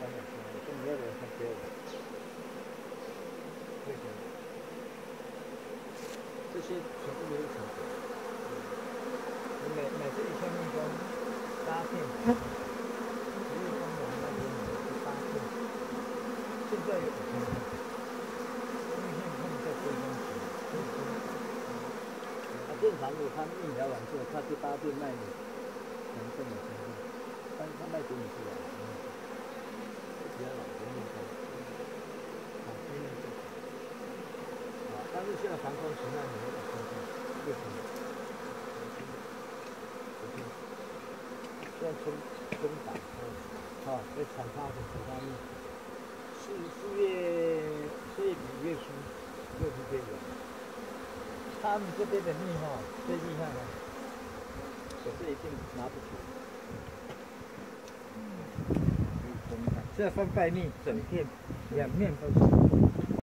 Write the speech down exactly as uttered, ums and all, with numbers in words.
三百多，这没有人他接我。为什么？这些全部都是成本。你买买这一箱面包，八片，十月中我们那边买的是八片，现在有五千块，因为现在他们在追东西，追东西。啊，正常如果他面条完之后，他就八片卖你两份的钱，但是他卖给你是两份，比较老的面包，好，真的是。啊，但是现在防空实在没有五千块，为什么？现在春春档，啊，在产它的其他面，四四月四月底五月初就是这个。他们这边的蜜哈最厉害了，可是一定拿不出。现在翻白蜜，整片两面都是。